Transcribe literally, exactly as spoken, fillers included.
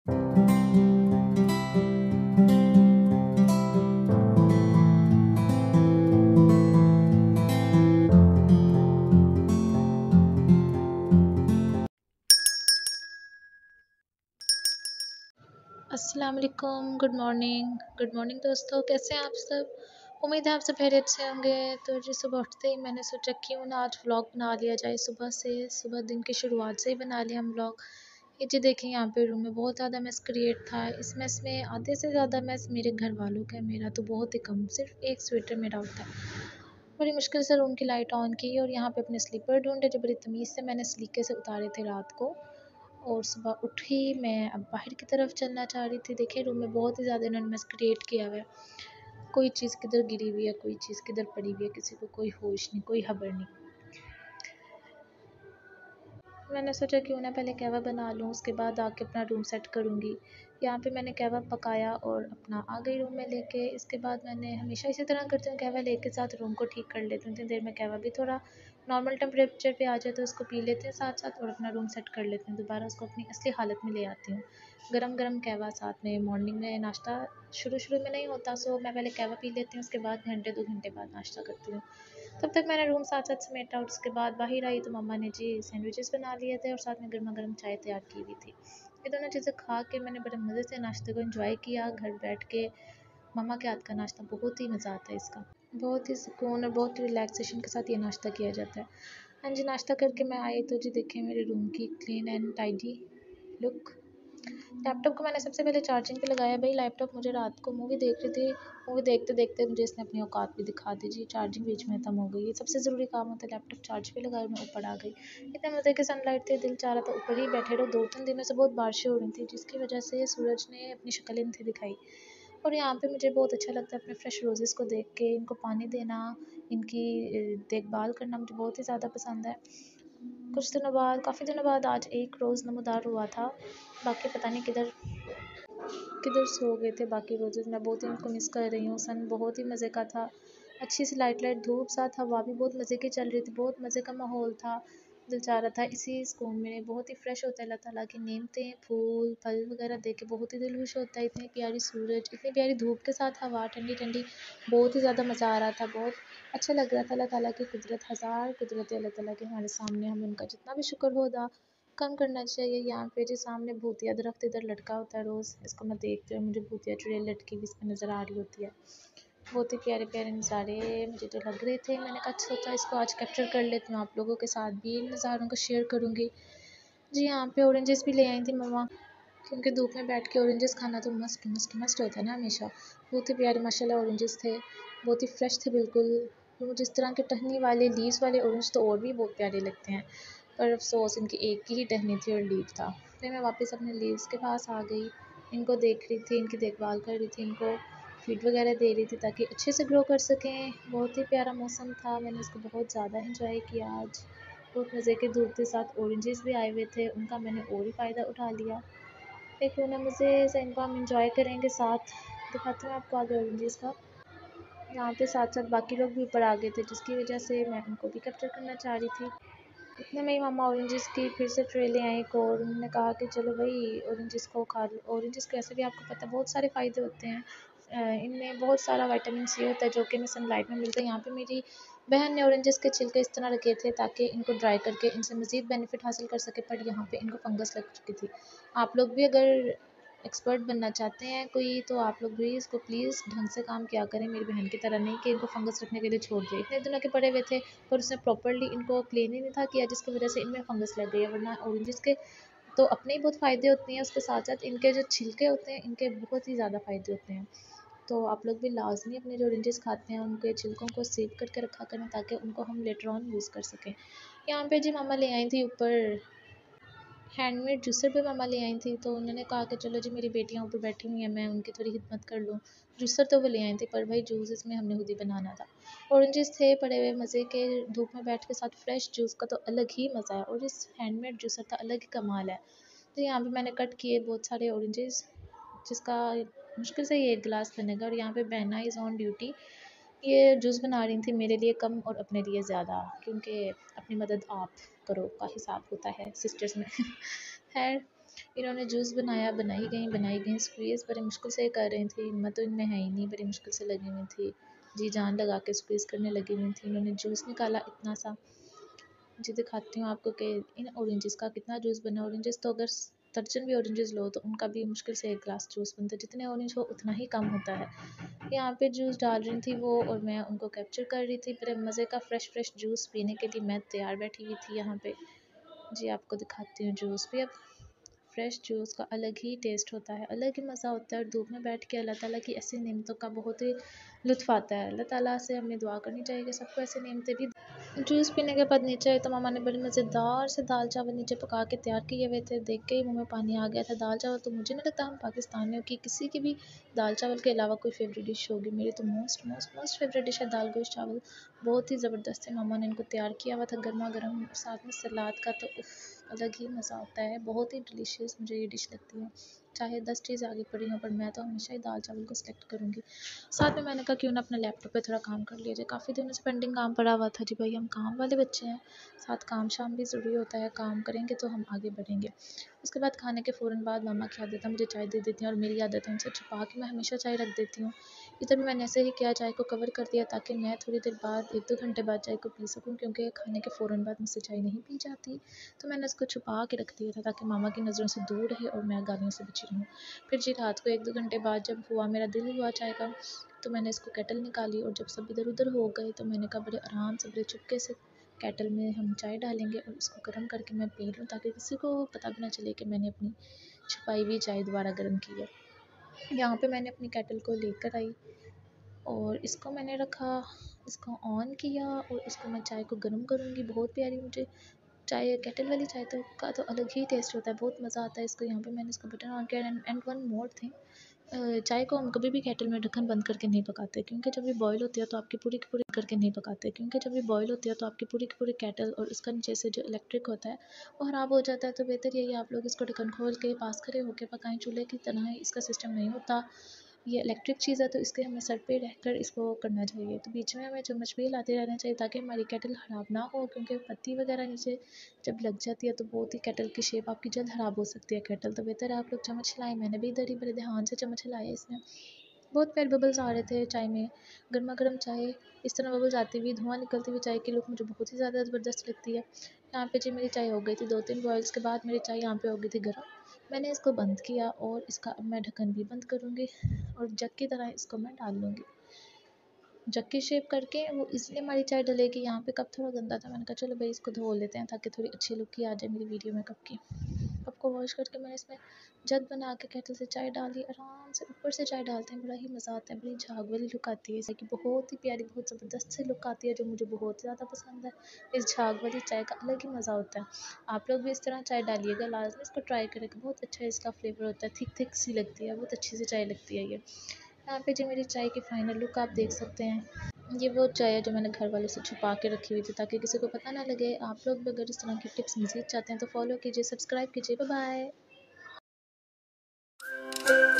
अस्सलाम वालेकुम, good morning. Good morning दोस्तों, कैसे हैं आप सब? उम्मीद है आप सब खैरियत से होंगे। तो जी सुबह उठते ही मैंने सोचा क्यों ना आज व्लॉग बना लिया जाए। सुबह से सुबह दिन की शुरुआत से ही बना लिया हम व्लॉग। ये जी देखें, यहाँ पे रूम में बहुत ज़्यादा मैस क्रिएट था। इस मैस में आधे से ज़्यादा मैस मेरे घर वालों का है, मेरा तो बहुत ही कम, सिर्फ एक स्वेटर मेरा होता है। बड़ी मुश्किल से रूम की लाइट ऑन की और यहाँ पे अपने स्लीपर ढूंढे जो बड़ी तमीज़ से मैंने सलीके से उतारे थे रात को। और सुबह उठी मैं अब बाहर की तरफ चलना चाह रही थी। देखिए रूम में बहुत ही ज़्यादा इन्होंने मेस क्रिएट किया हुआ है। कोई चीज़ किधर गिरी हुई है, कोई चीज़ किधर पड़ी हुई है, किसी को कोई होश नहीं, कोई खबर नहीं। मैंने सोचा क्यों ना पहले कहवा बना लूँ, उसके बाद आके अपना रूम सेट करूँगी। यहाँ पे मैंने कहवा पकाया और अपना आ गई रूम में लेके। इसके बाद मैंने हमेशा इसी तरह करती हूँ, कहवा लेके साथ रूम को ठीक कर लेती हूँ। इतनी देर में कहवा भी थोड़ा नॉर्मल टेम्परेचर पे आ जाए तो उसको पी लेते हैं साथ साथ और अपना रूम सेट कर लेते हैं। दोबारा उसको अपनी असली हालत में ले आती हूँ। गरम गरम कहवा साथ में मॉर्निंग में नाश्ता शुरू शुरू में नहीं होता, सो मैं पहले कहवा पी लेती हूँ, उसके बाद घंटे दो घंटे बाद नाश्ता करती हूँ। तब तक मैंने रूम साथ साथ समेटा और उसके बाद बाहर आई तो मम्मा ने जी सैंडविचेस बना लिए थे और साथ में गर्मा गर्म चाय तैयार की हुई थी। ये दोनों चीज़ें खा के मैंने बड़े मज़े से नाश्ते को एंजॉय किया घर बैठ के। मम्मा के हाथ का नाश्ता बहुत ही मज़ा आता है इसका। बहुत ही सुकून और बहुत ही रिलैक्सेशन के साथ ये नाश्ता किया जाता है। हाँ जी, नाश्ता करके मैं आई तो जी देखिए मेरे रूम की clean and tidy look. Laptop को मैंने सबसे पहले चार्जिंग पे लगाया। भाई लैपटॉप मुझे रात को मूवी देख रही थी, मूवी देखते देखते मुझे इसने अपनी औकात भी दिखा दी जी। चार्जिंग बीच में ख़त्म हो गई। ये सबसे ज़रूरी काम होता है, लैपटॉप चार्ज पे लगाया, मैं ऊपर आ गई। इतने मज़े की सनलाइट थी, दिल चाह रहा था ऊपर ही बैठे रहो। दो तीन दिनों से बहुत बारिशें हो रही थी जिसकी वजह से सूरज ने अपनी शक्ल ही नहीं थी दिखाई। और यहाँ पे मुझे बहुत अच्छा लगता है अपने फ्रेश रोज़ेज़ को देख के, इनको पानी देना, इनकी देखभाल करना मुझे बहुत ही ज़्यादा पसंद है। कुछ दिनों बाद, काफ़ी दिनों बाद आज एक रोज़ नमूदार हुआ था, बाकी पता नहीं किधर किधर सो गए थे बाकी रोजेज़। मैं बहुत ही उनको मिस कर रही हूँ। सन बहुत ही मज़े का था, अच्छी सी लाइट लाइट धूप साथ हवा भी बहुत मज़े की चल रही थी, बहुत मज़े का माहौल था। दिल चाह रहा था इसी सुकून में बहुत ही फ्रेश होता है। अल्लाह ताला की नेमतें, फूल फल वगैरह देख के बहुत ही दिल खुश होता है। इतनी प्यारी सूरज, इतनी प्यारी धूप के साथ हवा ठंडी ठंडी, बहुत ही ज़्यादा मज़ा आ रहा था। बहुत अच्छा लग रहा था। अल्लाह ताला की कुदरत, हज़ार कुदरत है अल्लाह ताला के हमारे सामने। हमें उनका जितना भी शुक्र हो अदा कम करना चाहिए। यहाँ पे जी सामने भूतिया दरख्त इधर लटका होता है रोज़, इसको मैं देखती हूँ, मुझे भूतिया चुड़ैल लटकी भी इसमें नज़र आ रही होती है। बहुत ही प्यारे प्यारे नज़ारे मुझे तो लग रहे थे। मैंने कहा सोचा इसको आज कैप्चर कर लेती हूँ, आप लोगों के साथ भी इन नज़ारों को शेयर करूँगी। जी यहाँ पे ऑरेंजेस भी ले आई थी मम्मा, क्योंकि धूप में बैठ के ऑरेंजेस खाना तो मस्त मस्त मस्त होता है ना हमेशा। बहुत ही प्यारे माशाल्लाह ऑरेंजेस थे, बहुत ही फ्रेश थे बिल्कुल। वो जिस तरह के टहनी वाले लीव्स वाले ऑरेंज तो और भी बहुत प्यारे लगते हैं, पर अफसोस इनकी एक की ही टहनी थी और लीव था। फिर मैं वापस अपने लीव्स के पास आ गई, इनको देख रही थी, इनकी देखभाल कर रही थी, इनको फीड वगैरह दे रही थी ताकि अच्छे से ग्रो कर सकें। बहुत ही प्यारा मौसम था, मैंने इसको बहुत ज़्यादा इंजॉय किया आज। बहुत मज़े के धूप के साथ ऑरेंजेस भी आए हुए थे, उनका मैंने और ही फ़ायदा उठा लिया। देखो ना मज़े से इनको हम इंजॉय करेंगे साथ। दिखाती हूँ आपको आगे ऑरेंजेस का। यहाँ पे साथ साथ बाकी लोग भी ऊपर आ गए थे जिसकी वजह से मैं उनको भी कैप्चर करना चाह रही थी। इतने में ही मामा ऑरेंजेस की फिर से ट्रे ले आए एक और। उन्होंने कहा कि चलो भाई ऑरेंजेस को खा लो। ऑरेंजेस के ऐसे भी आपको पता है बहुत सारे फ़ायदे होते हैं। अ, इनमें बहुत सारा विटामिन सी होता है जो कि हमें सनलाइट में मिलता है। यहाँ पे मेरी बहन ने ऑरेंजेस के छिलके इस तरह रखे थे ताकि इनको ड्राई करके इनसे मज़ीद बेनिफिट हासिल कर सके, पर यहाँ पे इनको फंगस लग चुकी थी। आप लोग भी अगर एक्सपर्ट बनना चाहते हैं कोई तो आप लोग भी इसको प्लीज़ ढंग से काम किया करें, मेरी बहन की तरह नहीं कि इनको फंगस रखने के लिए छोड़ दिए। इतने दिनों के पड़े हुए थे पर उसने प्रॉपर्ली इनको क्लीन ही नहीं था किया, जिसकी वजह से इनमें फंगस लग गई है। वरना ऑरेंजेस के तो अपने ही बहुत फ़ायदे होते हैं, उसके साथ साथ इनके जो छिलके होते हैं इनके बहुत ही ज़्यादा फ़ायदे होते हैं। तो आप लोग भी लाजमी अपने जो ऑरेंजेस खाते हैं उनके छिलकों को सेव करके रखा करें ताकि उनको हम लेटर ऑन यूज़ कर सकें। यहाँ पे जी मामा ले आई थी ऊपर हैंडमेड जूसर भी मामा ले आई थी, तो उन्होंने कहा कि चलो जी मेरी बेटियाँ ऊपर बैठी हुई हैं, मैं उनकी थोड़ी खिदमत कर लूँ। जूसर तो वो ले आई थी पर भाई जूस इसमें हमने खुद ही बनाना था। ऑरेंजेस थे पड़े हुए मज़े के, धूप में बैठ के साथ फ्रेश जूस का तो अलग ही मज़ा है और इस हैंडमेड जूसर का अलग ही कमाल है। तो यहाँ पे मैंने कट किए बहुत सारे ऑरेंजेस, जिसका मुश्किल से ये एक गिलास बनेगा। और यहाँ पे बहना इज़ ऑन ड्यूटी, ये जूस बना रही थी मेरे लिए कम और अपने लिए ज़्यादा, क्योंकि अपनी मदद आप करो का हिसाब होता है सिस्टर्स में। खैर इन्होंने जूस बनाया, बनाई गई बनाई गई स्क्वीज़ बड़ी मुश्किल से कर रही थी, हिम्मत तो इनमें है ही नहीं, बड़ी मुश्किल से लगी हुई थी जी, जान लगा के स्क्वीज़ करने लगी हुई थी। इन्होंने जूस निकाला इतना सा, जी दिखाती हूँ आपको कि इन ऑरेंजेस का कितना जूस बना। ऑरेंजेस तो अगर दर्जन भी ऑरेंजेस लो तो उनका भी मुश्किल से एक गिलास जूस बनता है, जितने ऑरेंज हो उतना ही कम होता है। यहाँ पे जूस डाल रही थी वो और मैं उनको कैप्चर कर रही थी। बड़े मज़े का फ़्रेश फ़्रेश जूस पीने के लिए मैं तैयार बैठी हुई थी यहाँ पे। जी आपको दिखाती हूँ जूस भी। अब फ्रेश जूस का अलग ही टेस्ट होता है, अलग ही मज़ा होता है और धूप में बैठ के अल्लाह ताला की ऐसी नेमतों का बहुत ही लुत्फ़ आता है। अल्लाह ताला से हमें दुआ करनी चाहिए कि सबको ऐसी नेमतें भी। जूस पीने के बाद नीचे आए तो मामा ने बड़े मज़ेदार से दाल चावल नीचे पका के तैयार किए हुए थे। देख के ही मुँह में पानी आ गया था। दाल चावल तो मुझे नहीं लगता हम पाकिस्तानियों की किसी की भी दाल चावल के अलावा कोई फेवरेट डिश होगी। मेरी तो most most most favourite dish है दाल गोश्त चावल। बहुत ही ज़बरदस्त है, मामा ने इनको तैयार किया हुआ था गर्मा गर्म, साथ में सलाद का तो उफ अलग ही मज़ा आता है। बहुत ही डिलीशियस मुझे ये डिश लगती है, चाहे दस चीज़ आगे पड़ी हो पर मैं तो हमेशा ही दाल चावल को सिलेक्ट करूँगी। साथ में मैंने कहा क्यों ना अपने लैपटॉप पे थोड़ा काम कर लिया जाए, काफ़ी दिनों से पेंडिंग काम पड़ा हुआ था। जी भाई हम काम वाले बच्चे हैं, साथ काम शाम भी ज़रूरी होता है, काम करेंगे तो हम आगे बढ़ेंगे। उसके बाद खाने के फ़ौरन बाद मामा की आदत है मुझे चाय दे देती हैं और मेरी आदत है उनसे छुपा के मैं हमेशा चाय रख देती हूँ। इधर भी मैंने ऐसे ही किया, चाय को कवर कर दिया ताकि मैं थोड़ी देर बाद एक दो घंटे बाद चाय को पी सकूँ, क्योंकि खाने के फ़ौरन बाद मुझसे चाय नहीं पी जाती। तो मैंने उसको छुपा के रख दिया था ताकि मामा की नज़रों से दूर रहे और मैं गालियों से बची रहूँ। फिर जी रात को एक दो घंटे बाद जब हुआ मेरा दिल हुआ चाय का, तो मैंने इसको केटल निकाली और जब सब इधर उधर हो गए तो मैंने कहा बड़े आराम से बड़े चुपके से केटल में हम चाय डालेंगे और इसको गर्म करके मैं पी लूँ, ताकि किसी को पता भी ना चले कि मैंने अपनी छुपाई हुई चाय दोबारा गर्म की है। यहाँ पे मैंने अपनी केटल को लेकर आई और इसको मैंने रखा, इसको ऑन किया और इसको मैं चाय को गर्म करूँगी। बहुत प्यारी मुझे चाय, केटल वाली चाय तो का तो अलग ही टेस्ट होता है, बहुत मज़ा आता है इसको। यहाँ पे मैंने इसका बटन ऑन किया and and one more thing, चाय को हम कभी भी केटल में ढक्कन बंद करके नहीं पकाते, क्योंकि जब ये बॉयल होती है तो आपकी पूरी की पूरी करके नहीं पकाते क्योंकि जब ये बॉयल होती है तो आपकी पूरी की पूरी केटल और इसका नीचे से जो इलेक्ट्रिक होता है वो ख़राब हो जाता है। तो बेहतर यही आप लोग इसको ढक्कन खोल के पास खड़े होकर पकाएं, चूल्हे की तरह इसका सिस्टम नहीं होता। ये इलेक्ट्रिक चीज़ है तो इसके हमें सर पे रहकर इसको करना चाहिए। तो बीच में हमें चम्मच भी हिलाते रहना चाहिए ताकि हमारी केटल ख़राब ना हो, क्योंकि पत्ती वगैरह नीचे जब लग जाती है तो बहुत ही केटल की शेप आपकी जल्द ख़राब हो सकती है केटल। तो बेहतर है आप लोग चम्मच हिलाएं। मैंने भी इधर ही बड़े ध्यान से चम्मच हिलाए, इसमें बहुत प्यारे बबल्स आ रहे थे चाय में। गर्मा गर्म चाय इस तरह बबल्स आती हुई, धुआं निकलती हुई चाय की लुक मुझे बहुत ही ज़्यादा ज़बरदस्त लगती है। यहाँ पे जी मेरी चाय हो गई थी, दो तीन बॉयल्स के बाद मेरी चाय यहाँ पे हो गई थी गर्म। मैंने इसको बंद किया और इसका अब मैं ढक्कन भी बंद करूँगी और जग की तरह इसको मैं डाल लूँगी। जग की शेप करके वो इसलिए हमारी चाय डलेगी। यहाँ पे कप थोड़ा गंदा था, मैंने कहा चलो भाई इसको धो लेते हैं ताकि थोड़ी अच्छी लुक ही आ जाए मेरी वीडियो में कप की। कप को वॉश करके मैंने इसमें जग बना के केटल से चाय डाली, आराम से ऊपर से चाय डालते हैं, बड़ा ही मज़ा आता है, बड़ी झाग वाली लुक आती है इसकी, बहुत ही प्यारी बहुत ज़बरदस्त सी लुक आती है जो मुझे बहुत ज़्यादा पसंद है। इस झाग वाली चाय का अलग ही मज़ा होता है। आप लोग भी इस तरह चाय डालिएगा, लाजमी इसको ट्राई करेगा, बहुत अच्छा इसका फ्लेवर होता है, थिक थिक सी लगती है, बहुत अच्छी सी चाय लगती है ये। यहाँ पे जो मेरी चाय की फाइनल लुक आप देख सकते हैं, ये वो चाय है जो मैंने घर वालों से छुपा के रखी हुई थी ताकि किसी को पता ना लगे। आप लोग भी अगर इस तरह की टिप्स मज़ीद चाहते हैं तो फॉलो कीजिए, सब्सक्राइब कीजिए। Bye bye.